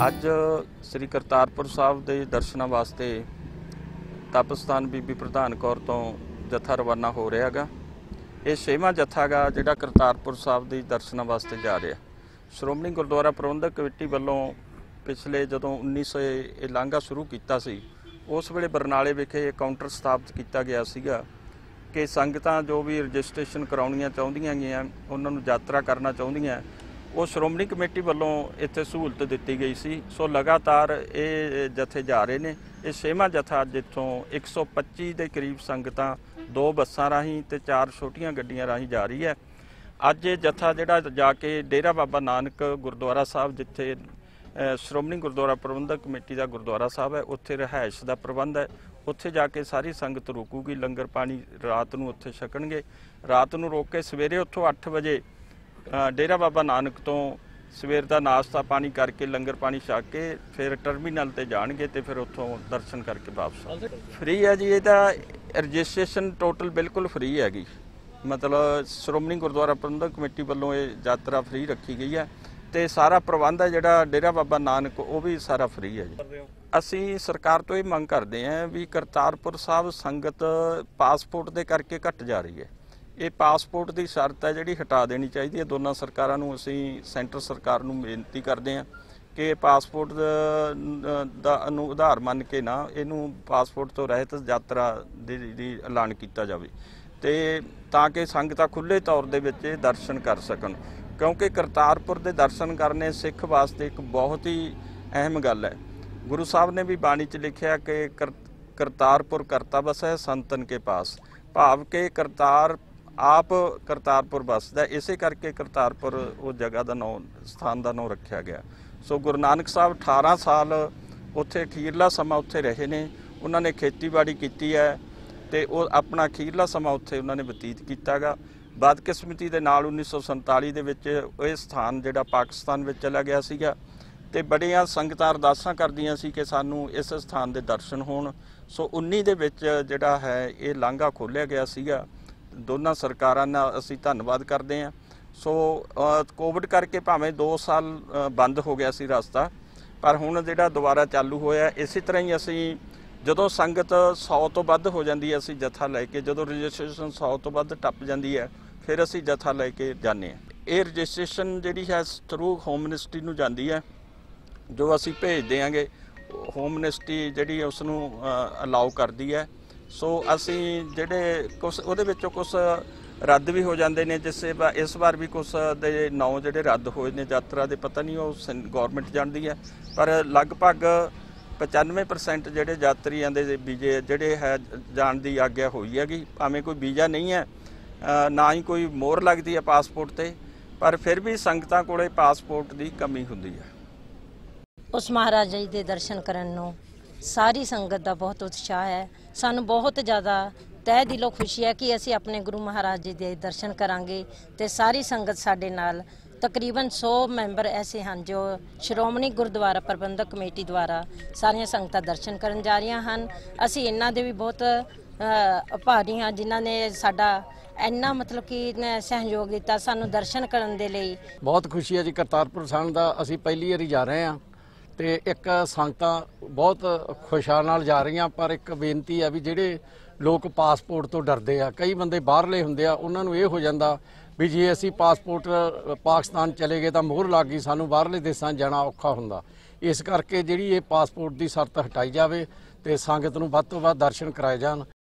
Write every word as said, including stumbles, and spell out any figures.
ਅੱਜ ਸ੍ਰੀ ਕਰਤਾਰਪੁਰ ਸਾਹਿਬ ਦੇ ਦਰਸ਼ਨਾਂ ਵਾਸਤੇ ਤਪਸਥਾਨ ਬੀਬੀ ਪ੍ਰਧਾਨ ਕੌਰ ਤੋਂ ਜਥਾ ਰਵਾਨਾ ਹੋ ਰਿਹਾ ਗਾ। ਇਹ ਛੇਵਾਂ ਜਥਾ ਗਾ ਜਿਹੜਾ ਕਰਤਾਰਪੁਰ ਸਾਹਿਬ ਦੇ ਦਰਸ਼ਨਾਂ ਵਾਸਤੇ ਜਾ ਰਿਹਾ। ਸ਼੍ਰੋਮਣੀ ਗੁਰਦੁਆਰਾ ਪ੍ਰਬੰਧਕ ਕਮੇਟੀ ਵੱਲੋਂ ਪਿਛਲੇ ਜਦੋਂ ਉੱਨੀ ਸੌ ਇਹ ਲਾਂਘਾ ਸ਼ੁਰੂ ਕੀਤਾ ਸੀ, ਉਸ ਵੇਲੇ ਬਰਨਾਲੇ ਵਿਖੇ ਕਾਊਂਟਰ ਸਥਾਪਿਤ ਕੀਤਾ ਗਿਆ ਸੀਗਾ ਕਿ ਸੰਗਤਾਂ ਜੋ ਵੀ ਰਜਿਸਟ੍ਰੇਸ਼ਨ ਕਰਾਉਣੀਆਂ ਚਾਹੁੰਦੀਆਂ ਗਈਆਂ, ਉਹਨਾਂ ਨੂੰ ਯਾਤਰਾ ਕਰਨਾ ਚਾਹੁੰਦੀਆਂ, ਉਹ ਸ਼੍ਰੋਮਣੀ ਕਮੇਟੀ ਵੱਲੋਂ ਇੱਥੇ ਸਹੂਲਤ ਦਿੱਤੀ ਗਈ ਸੀ। ਸੋ ਲਗਾਤਾਰ ਇਹ ਜਥੇ ਜਾ ਰਹੇ ਨੇ। ਇਹ ਛੇਵਾਂ ਜਥਾ ਜਿੱਥੋਂ ਇੱਕ ਸੌ ਪੱਚੀ ਦੇ ਕਰੀਬ ਸੰਗਤਾਂ ਦੋ ਬੱਸਾਂ ਰਾਹੀਂ ਤੇ ਚਾਰ ਛੋਟੀਆਂ ਗੱਡੀਆਂ ਰਾਹੀਂ ਜਾ ਰਹੀ ਹੈ। ਅੱਜ ਇਹ ਜਥਾ ਜਿਹੜਾ ਜਾ ਕੇ ਡੇਰਾ ਬਾਬਾ ਨਾਨਕ ਗੁਰਦੁਆਰਾ ਸਾਹਿਬ, ਜਿੱਥੇ ਸ਼੍ਰੋਮਣੀ ਗੁਰਦੁਆਰਾ ਪ੍ਰਬੰਧਕ ਕਮੇਟੀ ਦਾ ਗੁਰਦੁਆਰਾ ਸਾਹਿਬ ਹੈ, ਉੱਥੇ ਰਿਹਾਇਸ਼ ਦਾ ਪ੍ਰਬੰਧ ਹੈ। ਉੱਥੇ ਜਾ ਕੇ ਸਾਰੀ ਸੰਗਤ ਰੁਕੂਗੀ, ਲੰਗਰ ਪਾਣੀ ਰਾਤ ਨੂੰ ਉੱਥੇ ਛਕਣਗੇ। ਰਾਤ ਨੂੰ ਰੋਕ ਕੇ ਸਵੇਰੇ ਉੱਥੋਂ ਅੱਠ ਵਜੇ ਡੇਰਾ ਬਾਬਾ ਨਾਨਕ ਤੋਂ ਸਵੇਰ ਦਾ ਨਾਸ਼ਤਾ ਪਾਣੀ ਕਰਕੇ ਲੰਗਰ ਪਾਣੀ ਛਕ ਕੇ ਫਿਰ ਟਰਮੀਨਲ ਤੇ ਜਾਣਗੇ ਤੇ ਫਿਰ ਉੱਥੋਂ ਦਰਸ਼ਨ ਕਰਕੇ ਵਾਪਸ। ਫ੍ਰੀ ਹੈ ਜੀ, ਇਹਦਾ ਰਜਿਸਟ੍ਰੇਸ਼ਨ ਟੋਟਲ ਬਿਲਕੁਲ ਫ੍ਰੀ ਹੈਗੀ। ਮਤਲਬ ਸ਼੍ਰੋਮਣੀ ਗੁਰਦੁਆਰਾ ਪ੍ਰਬੰਧਕ ਕਮੇਟੀ ਵੱਲੋਂ ਇਹ ਯਾਤਰਾ ਫ੍ਰੀ ਰੱਖੀ ਗਈ ਹੈ ਤੇ ਸਾਰਾ ਪ੍ਰਬੰਧ ਹੈ ਜਿਹੜਾ ਡੇਰਾ ਬਾਬਾ ਨਾਨਕ, ਉਹ ਵੀ ਸਾਰਾ ਫ੍ਰੀ ਹੈ ਜੀ। ਅਸੀਂ ਸਰਕਾਰ ਤੋਂ ਇਹ ਮੰਗ ਕਰਦੇ ਹਾਂ ਵੀ ਕਰਤਾਰਪੁਰ ਸਾਹਿਬ ਸੰਗਤ ਪਾਸਪੋਰਟ ਦੇ ਕਰਕੇ ਘਟ ਜਾ ਰਹੀ ਹੈ। ਇਹ ਪਾਸਪੋਰਟ ਦੀ ਸ਼ਰਤ ਹੈ ਜਿਹੜੀ ਹਟਾ ਦੇਣੀ ਚਾਹੀਦੀ ਹੈ। ਦੋਨਾਂ ਸਰਕਾਰਾਂ ਨੂੰ ਅਸੀਂ ਸੈਂਟਰ ਸਰਕਾਰ ਨੂੰ ਬੇਨਤੀ ਕਰਦੇ ਹਾਂ ਕਿ ਪਾਸਪੋਰਟ ਦਾ ਨੂੰ ਆਧਾਰ ਮੰਨ ਕੇ ਨਾ ਇਹਨੂੰ ਪਾਸਪੋਰਟ ਤੋਂ ਰਹਿਤ ਯਾਤਰਾ ਦੀ ਐਲਾਨ ਕੀਤਾ ਜਾਵੇ ਤੇ ਤਾਂ ਕਿ ਸੰਗਤਾਂ ਖੁੱਲ੍ਹੇ ਤੌਰ ਦੇ ਵਿੱਚ ਇਹ ਦਰਸ਼ਨ ਕਰ ਸਕਣ, ਕਿਉਂਕਿ ਕਰਤਾਰਪੁਰ ਦੇ ਦਰਸ਼ਨ ਕਰਨੇ ਸਿੱਖ ਵਾਸਤੇ ਇੱਕ ਬਹੁਤ ਹੀ ਅਹਿਮ ਗੱਲ ਹੈ। ਗੁਰੂ ਸਾਹਿਬ ਨੇ ਵੀ ਬਾਣੀ 'ਚ ਲਿਖਿਆ ਕਿ ਕਰ ਕਰਤਾਰਪੁਰ ਕਰਤਾ ਬਸੈ ਸੰਤਨ ਕੇ ਪਾਸ, ਭਾਵ ਕਿ ਕਰਤਾਰ ਆਪ ਕਰਤਾਰਪੁਰ ਬਸਦਾ। ਇਸੇ ਕਰਕੇ ਕਰਤਾਰਪੁਰ ਉਹ ਜਗ੍ਹਾ ਦਾ ਨਾਂ, ਸਥਾਨ ਦਾ ਨਾਂ ਰੱਖਿਆ ਗਿਆ। ਸੋ ਗੁਰੂ ਨਾਨਕ ਸਾਹਿਬ ਅਠਾਰਾਂ ਸਾਲ ਉੱਥੇ ਅਖੀਰਲਾ ਸਮਾਂ ਉੱਥੇ ਰਹੇ ਨੇ। ਉਹਨਾਂ ਨੇ ਖੇਤੀਬਾੜੀ ਕੀਤੀ ਹੈ ਤੇ ਉਹ ਆਪਣਾ ਅਖੀਰਲਾ ਸਮਾਂ ਉੱਥੇ ਉਹਨਾਂ ਨੇ ਬਤੀਤ ਕੀਤਾ ਗਾ। ਬਦਕਿਸਮਤੀ ਦੇ ਨਾਲ ਉੱਨੀ ਸੌ ਸੰਤਾਲੀ ਦੇ ਵਿੱਚ ਇਹ ਸਥਾਨ ਜਿਹੜਾ ਪਾਕਿਸਤਾਨ ਵਿੱਚ ਚਲਾ ਗਿਆ ਸੀਗਾ ਤੇ ਬੜੀਆਂ ਸੰਗਤਾਂ ਅਰਦਾਸਾਂ ਕਰਦੀਆਂ ਸੀ ਕਿ ਸਾਨੂੰ ਇਸ ਸਥਾਨ ਦੇ ਦਰਸ਼ਨ ਹੋਣ। ਸੋ ਉੱਨੀ ਦੇ ਵਿੱਚ ਜਿਹੜਾ ਹੈ ਇਹ ਲਾਂਘਾ ਖੋਲ੍ਹਿਆ ਗਿਆ ਸੀਗਾ। ਦੋਨਾਂ ਸਰਕਾਰਾਂ ਦਾ ਅਸੀਂ ਧੰਨਵਾਦ ਕਰਦੇ ਹਾਂ। ਸੋ ਕੋਵਿਡ ਕਰਕੇ ਭਾਵੇਂ ਦੋ ਸਾਲ ਬੰਦ ਹੋ ਗਿਆ ਸੀ ਰਸਤਾ, ਪਰ ਹੁਣ ਜਿਹੜਾ ਦੁਬਾਰਾ ਚਾਲੂ ਹੋਇਆ। ਇਸੇ ਤਰ੍ਹਾਂ ਹੀ ਅਸੀਂ ਜਦੋਂ ਸੰਗਤ ਸੌ ਤੋਂ ਵੱਧ ਹੋ ਜਾਂਦੀ ਹੈ, ਅਸੀਂ ਜਥਾ ਲੈ ਕੇ, ਜਦੋਂ ਰਜਿਸਟ੍ਰੇਸ਼ਨ ਸੌ ਤੋਂ ਵੱਧ ਟੱਪ ਜਾਂਦੀ ਹੈ, ਫਿਰ ਅਸੀਂ ਜਥਾ ਲੈ ਕੇ ਜਾਂਦੇ ਹਾਂ। ਇਹ ਰਜਿਸਟ੍ਰੇਸ਼ਨ ਜਿਹੜੀ ਹੈ ਥਰੂ ਹੋਮ ਮਿਨਿਸਟਰੀ ਨੂੰ ਜਾਂਦੀ ਹੈ, ਜੋ ਅਸੀਂ ਭੇਜ ਦਿਆਂਗੇ। ਹੋਮ ਮਿਨਿਸਟਰੀ ਜਿਹੜੀ ਉਸ ਨੂੰ ਅਲਾਉ ਕਰਦੀ ਹੈ। ਸੋ ਅਸੀਂ ਜਿਹੜੇ ਕੁਛ ਉਹਦੇ ਵਿੱਚੋਂ ਕੁਛ ਰੱਦ ਵੀ ਹੋ ਜਾਂਦੇ ਨੇ, ਜਿਸ ਇਸ ਵਾਰ ਵੀ ਕੁਛ ਦੇ ਨੌ ਜਿਹੜੇ ਰੱਦ ਹੋਏ ਨੇ ਯਾਤਰਾ ਦੇ, ਪਤਾ ਨਹੀਂ ਉਹ ਗੌਰਮੈਂਟ ਜਾਣਦੀ ਹੈ, ਪਰ ਲਗਭਗ ਪਚਾਨਵੇਂ ਪਰਸੈਂਟ ਜਿਹੜੇ ਯਾਤਰੀਆਂ ਦੇ ਵੀਜ਼ੇ ਜਿਹੜੇ ਹੈ ਜਾਣ ਦੀ ਆਗਿਆ ਹੋਈ ਹੈਗੀ। ਭਾਵੇਂ ਕੋਈ ਵੀਜ਼ਾ ਨਹੀਂ ਹੈ, ਨਾ ਹੀ ਕੋਈ ਮੋਹਰ ਲੱਗਦੀ ਹੈ ਪਾਸਪੋਰਟ ਤੇ, ਪਰ ਫਿਰ ਵੀ ਸੰਗਤਾਂ ਕੋਲੇ ਪਾਸਪੋਰਟ ਦੀ ਕਮੀ ਹੁੰਦੀ ਹੈ। ਉਸ ਮਹਾਰਾਜ ਜੀ ਦੇ ਦਰਸ਼ਨ ਕਰਨ ਨੂੰ ਸਾਰੀ ਸੰਗਤ ਦਾ ਬਹੁਤ ਉਤਸ਼ਾਹ ਹੈ। ਸਾਨੂੰ ਬਹੁਤ ਜ਼ਿਆਦਾ ਤਹਿ ਦਿਲੋਂ ਖੁਸ਼ੀ ਹੈ ਕਿ ਅਸੀਂ ਆਪਣੇ ਗੁਰੂ ਮਹਾਰਾਜ ਜੀ ਦੇ ਦਰਸ਼ਨ ਕਰਾਂਗੇ ਤੇ ਸਾਰੀ ਸੰਗਤ ਸਾਡੇ ਨਾਲ। ਤਕਰੀਬਨ ਸੌ ਮੈਂਬਰ ਐਸੇ ਹਨ ਜੋ ਸ਼੍ਰੋਮਣੀ ਗੁਰਦੁਆਰਾ ਪ੍ਰਬੰਧਕ ਕਮੇਟੀ ਦੁਆਰਾ ਸਾਰੀਆਂ ਸੰਗਤਾਂ ਦਰਸ਼ਨ ਕਰਨ ਜਾ ਰਹੀਆਂ ਹਨ। ਅਸੀਂ ਇਹਨਾਂ ਦੇ ਵੀ ਬਹੁਤ ਆਭਾਰੀ ਹਾਂ ਜਿਨ੍ਹਾਂ ਨੇ ਸਾਡਾ ਇੰਨਾ ਮਤਲਬ ਕਿ ਸਹਿਯੋਗ ਦਿੱਤਾ ਸਾਨੂੰ ਦਰਸ਼ਨ ਕਰਨ ਦੇ ਲਈ। ਬਹੁਤ ਖੁਸ਼ੀ ਹੈ ਜੀ ਕਰਤਾਰਪੁਰ ਸਾਹਿਬ ਦਾ। ਅਸੀਂ ਪਹਿਲੀ ਵਾਰੀ ਜਾ ਰਹੇ ਹਾਂ ਤੇ ਇੱਕ ਸੰਗਤਾਂ ਬਹੁਤ ਖੁਸ਼ਹਾਲ ਨਾਲ ਜਾ ਰਹੀਆਂ, ਪਰ ਇੱਕ ਬੇਨਤੀ ਹੈ ਵੀ ਜਿਹੜੇ ਲੋਕ ਪਾਸਪੋਰਟ ਤੋਂ ਡਰਦੇ ਆ, ਕਈ ਬੰਦੇ ਬਾਹਰਲੇ ਹੁੰਦੇ ਆ, ਉਹਨਾਂ ਨੂੰ ਇਹ ਹੋ ਜਾਂਦਾ ਵੀ ਜੇ ਅਸੀਂ ਪਾਸਪੋਰਟ ਪਾਕਿਸਤਾਨ ਚਲੇ ਗਏ ਤਾਂ ਮੋਹਰ ਲੱਗ ਗਈ, ਸਾਨੂੰ ਬਾਹਰਲੇ ਦੇਸ਼ਾਂ ਜਾਣਾ ਔਖਾ ਹੁੰਦਾ। ਇਸ ਕਰਕੇ ਜਿਹੜੀ ਇਹ ਪਾਸਪੋਰਟ ਦੀ ਸ਼ਰਤ ਹਟਾਈ ਜਾਵੇ ਤੇ ਸੰਗਤ ਨੂੰ ਵੱਧ ਤੋਂ ਵੱਧ ਦਰਸ਼ਨ ਕਰਾਏ ਜਾਣ।